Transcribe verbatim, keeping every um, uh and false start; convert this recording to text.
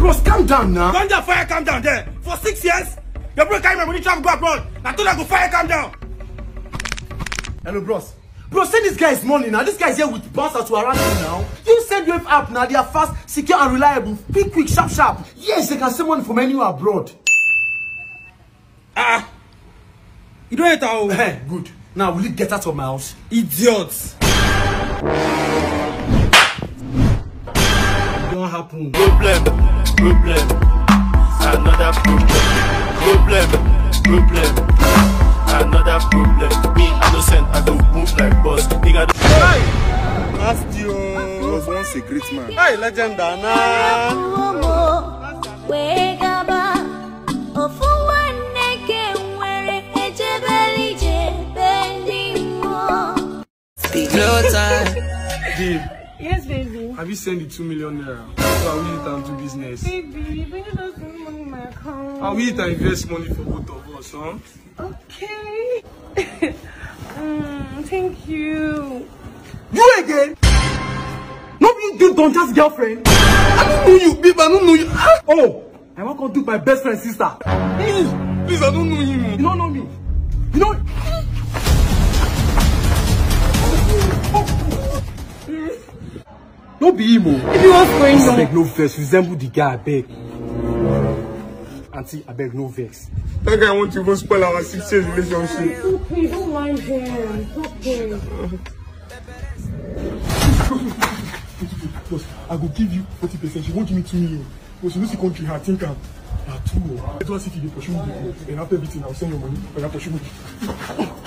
bros, calm down now. Calm down, fire, calm down there. For six years, your bro carry my money travel go abroad. I told her go fire, calm down. Hello, bros. Bro, send this guy his money now. This guy's here with bouncer to harass him now. You send Wave app now. They are fast, secure, and reliable. Quick, quick, sharp, sharp. Yes, they can send money from anywhere abroad. Ah, you don't hate how? Hey, good. Now, will you get out of my house? Idiots. It don't happen. Problem, problem, another problem. Problem, problem, another problem. Me innocent, I don't move like boss. Nigga, Hey, last year was once a great man. Hey, legend, Anna. No time. Babe, Yes, baby. have you sent the two million naira? So I will use it and do business. Baby, but you don't send money in my account. I will use it and invest money for both of us, huh? Okay. mm, thank you. You again? No, you do don't just girlfriend. I don't know you, babe. I don't know you. Ah! Oh, I want to do my best friend's sister. Please, please, I don't know him. You don't know me. You know. No be him. Baby, what's going on? I beg no vex. Resemble the guy. I beg. Auntie, I beg no vex. That guy wants to go spoil our six years relationship. Okay, don't mind him. Okay. I will give you forty percent. She won't give me two million. But she knows she country her think I'm two. I don't see if you pursue me. And after everything, I'll send you money. And I'll pursue me.